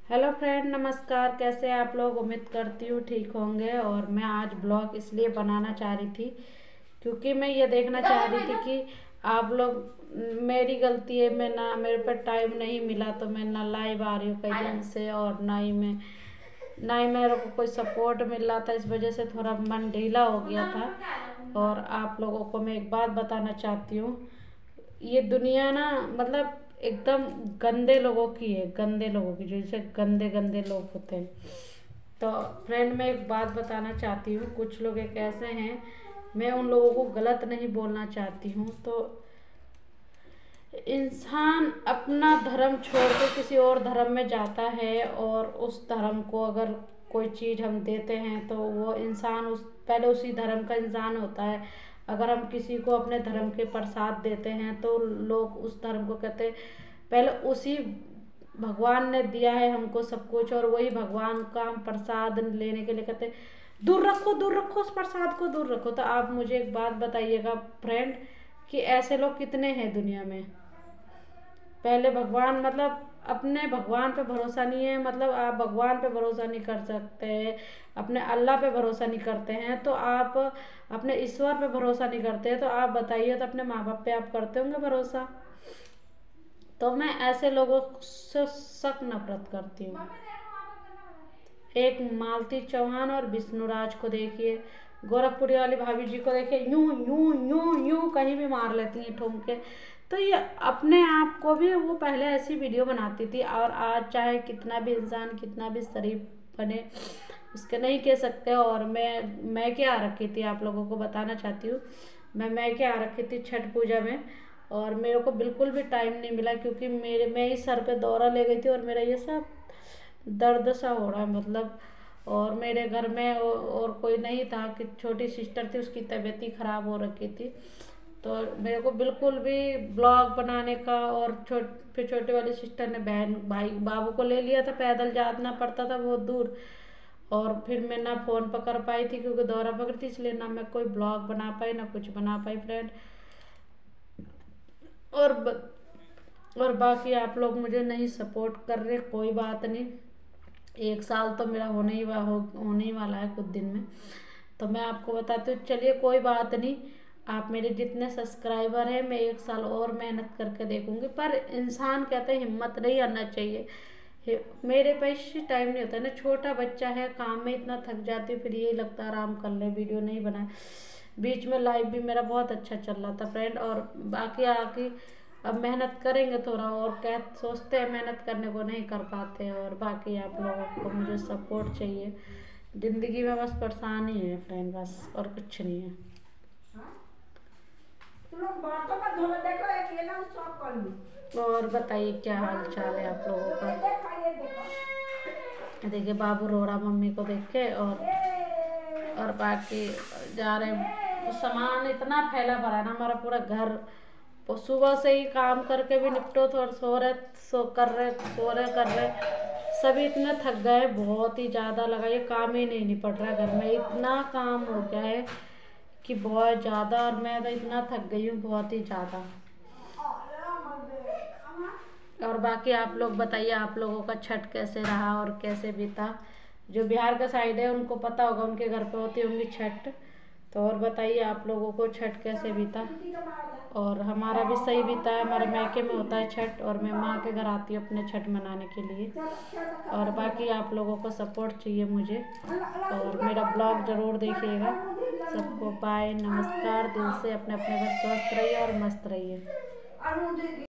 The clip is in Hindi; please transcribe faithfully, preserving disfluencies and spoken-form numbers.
हेलो फ्रेंड, नमस्कार। कैसे हैं आप लोग? उम्मीद करती हूँ ठीक होंगे। और मैं आज ब्लॉग इसलिए बनाना चाह रही थी क्योंकि मैं ये देखना चाह रही थी कि आप लोग, मेरी गलती है, मैं ना, मेरे पर टाइम नहीं मिला तो मैं ना लाइव आ रही हूँ कई दिन से, और ना ही मैं ना ही मेरे को कोई सपोर्ट मिल रहा था। इस वजह से थोड़ा मन ढीला हो गया था। और आप लोगों को मैं एक बात बताना चाहती हूँ, ये दुनिया ना, मतलब एकदम गंदे लोगों की है, गंदे लोगों की, जैसे गंदे गंदे लोग होते हैं। तो फ्रेंड, मैं एक बात बताना चाहती हूँ, कुछ लोग एक ऐसे हैं, मैं उन लोगों को गलत नहीं बोलना चाहती हूँ। तो इंसान अपना धर्म छोड़ के किसी और धर्म में जाता है, और उस धर्म को अगर कोई चीज़ हम देते हैं तो वो इंसान उस पहले उसी धर्म का इंसान होता है। अगर हम किसी को अपने धर्म के प्रसाद देते हैं तो लोग उस धर्म को कहते हैं पहले उसी भगवान ने दिया है हमको सब कुछ, और वही भगवान का हम प्रसाद लेने के लिए कहते हैं दूर रखो, दूर रखो, उस प्रसाद को दूर रखो। तो आप मुझे एक बात बताइएगा फ्रेंड, कि ऐसे लोग कितने हैं दुनिया में? पहले भगवान, मतलब अपने भगवान पे भरोसा नहीं है, मतलब आप भगवान पे भरोसा नहीं कर सकते, अपने अल्लाह पे भरोसा नहीं करते हैं, तो आप अपने ईश्वर पे भरोसा नहीं करते हैं, तो आप बताइए, तो अपने माँ बाप पे आप करते होंगे भरोसा? तो मैं ऐसे लोगों से सख्त नफरत करती हूँ। एक मालती चौहान और विष्णुराज को देखिए, गोरखपुरी वाली भाभी जी को देखिए, यूं यूं यूं यूं कहीं भी मार लेती हैं ठोक के। तो ये अपने आप को भी, वो पहले ऐसी वीडियो बनाती थी, और आज चाहे कितना भी इंसान कितना भी शरीफ बने, उसके नहीं कह सकते। और मैं मैं क्या रखी थी, आप लोगों को बताना चाहती हूँ, मैं मैं क्या रखी थी छठ पूजा में, और मेरे को बिल्कुल भी टाइम नहीं मिला क्योंकि मेरे मैं ही सर पे दौरा ले गई थी, और मेरा ये सब दर्द सा हो रहा है, मतलब। और मेरे घर में और कोई नहीं था, कि छोटी सिस्टर थी, उसकी तबीयत ही ख़राब हो रखी थी। तो मेरे को बिल्कुल भी ब्लॉग बनाने का, और छोट फिर छोटी वाली सिस्टर ने बहन भाई बाबू को ले लिया था, पैदल जाना पड़ता था बहुत दूर। और फिर मैं ना फ़ोन पकड़ पाई थी क्योंकि दौरा पकड़ी थी, इसलिए ना मैं कोई ब्लॉग बना पाई ना कुछ बना पाई फ्रेंड। और ब, और बाकी आप लोग मुझे नहीं सपोर्ट कर रहे, कोई बात नहीं। एक साल तो मेरा होने ही वा, हो, होने ही वाला है कुछ दिन में। तो मैं आपको बताती हूँ, चलिए कोई बात नहीं, आप मेरे जितने सब्सक्राइबर हैं, मैं एक साल और मेहनत करके देखूंगी। पर इंसान कहते हैं हिम्मत नहीं करना चाहिए। मेरे पास टाइम नहीं होता है ना, छोटा बच्चा है, काम में इतना थक जाती हूँ, फिर यही लगता है आराम कर ले, वीडियो नहीं बनाए। बीच में लाइव भी मेरा बहुत अच्छा चल रहा था फ्रेंड। और बाकी आके अब मेहनत करेंगे थोड़ा, और क्या सोचते हैं, मेहनत करने को नहीं कर पाते। और बाकी आप लोगों को मुझे सपोर्ट चाहिए, ज़िंदगी में बस परेशानी है फ्रेंड, बस और कुछ नहीं है। और बताइए क्या हाल चाल है आप लोगों का? देखिए बाबू रो रहा मम्मी को देख के। और और बाकी जा रहे, सामान इतना फैला भरा ना हमारा पूरा घर, तो सुबह से ही काम करके भी निपटो, थोड़ा सो रहे सो कर रहे सो रहे कर रहे सभी इतने थक गए, बहुत ही ज़्यादा लगा ये काम ही नहीं निपट रहा घर में, इतना काम हो गया है कि बहुत ज़्यादा। और मैं तो इतना थक गई हूँ, बहुत ही ज़्यादा। और बाकी आप लोग बताइए, आप लोगों का छठ कैसे रहा और कैसे बीता? जो बिहार का साइड है उनको पता होगा, उनके घर पे होती होंगी छठ। तो और बताइए आप लोगों को छठ कैसे बीता? और हमारा भी सही बीता है, हमारे मैके में होता है छठ, और मैं माँ के घर आती हूँ अपने छठ मनाने के लिए। और बाकी आप लोगों को सपोर्ट चाहिए मुझे, और मेरा ब्लॉग ज़रूर देखिएगा। सबको बाय, नमस्कार, दिल से। अपने अपने घर स्वस्थ रहिए और मस्त रहिए।